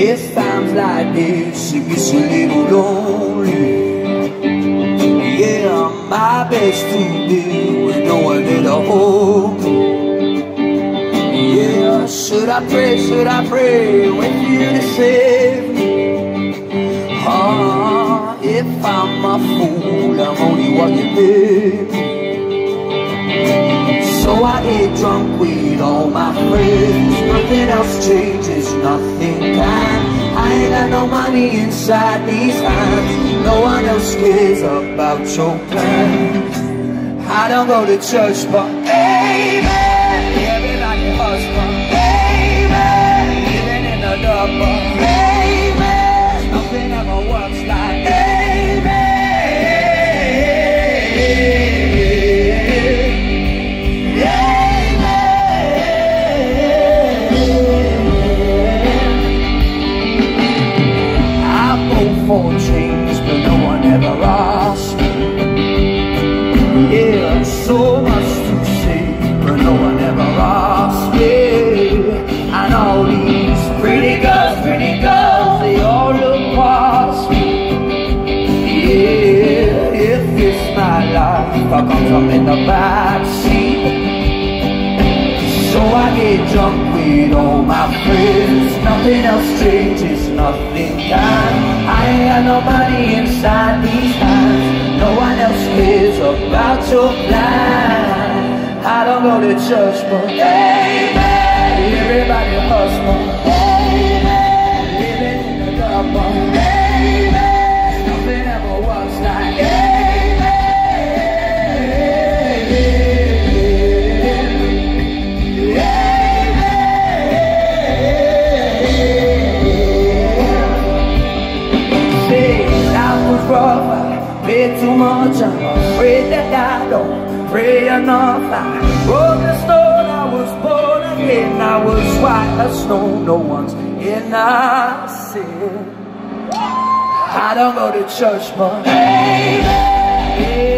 It's times like this it gets a little lonely. Yeah, my best to do with no one there to hold me. Yeah, should I pray with you to save me? If I'm a fool, I'm only what you made me. So I get drunk with all my friends. Nothing else changes, nothing can. I ain't got no money inside these hands. No one else cares about your plans. I don't go to church, but amen. Everybody hush, but amen. Living in the dark, but amen. Nothing ever works like amen. For change, but no one ever asked me. Yeah, so much to say, but no one ever asked me. And all these pretty girls, they all look past me. Yeah, if it's my life, how come I'm in the backseat? So I get drunk with all my friends. Nothing else changes, nothing can. I ain't got nobody inside these hands. No one else cares about your plan. I don't go to church, but amen. Everybody hush, but amen. Living in the dark, but amen. Nothing ever was like amen. Rough, I prayed too much, I'm afraid that I don't pray enough. I broke the stone, I was born again, I was white as snow, no one's innocent. I don't go to church, but amen.